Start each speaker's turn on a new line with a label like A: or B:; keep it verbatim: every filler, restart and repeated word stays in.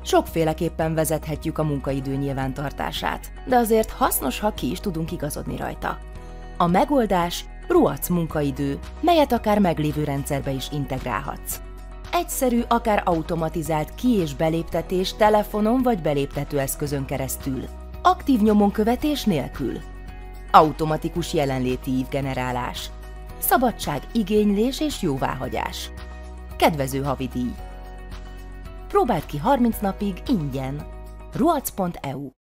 A: Sokféleképpen vezethetjük a munkaidő nyilvántartását, de azért hasznos, ha ki is tudunk igazodni rajta. A megoldás Ruac munkaidő, melyet akár meglévő rendszerbe is integrálhatsz. Egyszerű, akár automatizált ki- és beléptetés telefonon vagy beléptetőeszközön keresztül. Aktív nyomonkövetés nélkül. Automatikus jelenléti ívgenerálás. Szabadság, igénylés és jóváhagyás. Kedvező havidíj. Próbáld ki harminc napig ingyen. ruac pont e u